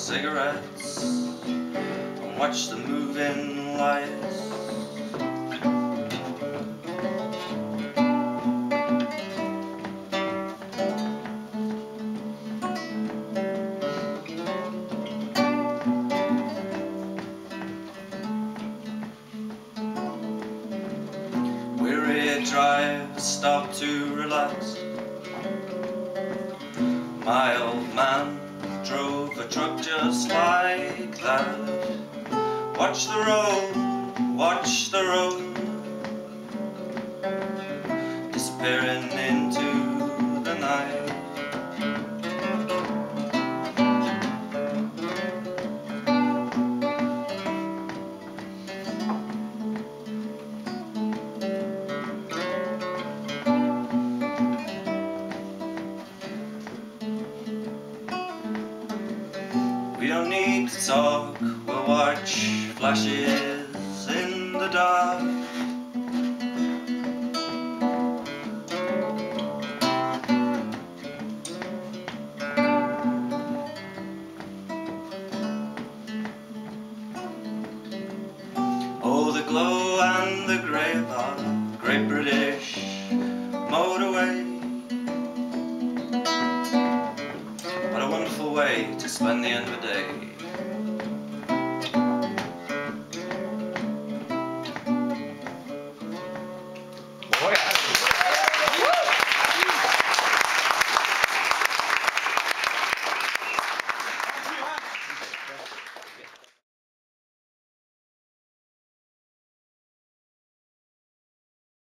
cigarettes and watch the moving lights. Weary drive, stop to relax. My old man drove a truck just like that. Watch the road, disappearing into the night. We don't need to talk, we'll watch flashes in the dark. Oh, the glow and the grey of our Great British motorway. What a wonderful way to spend the end of a day.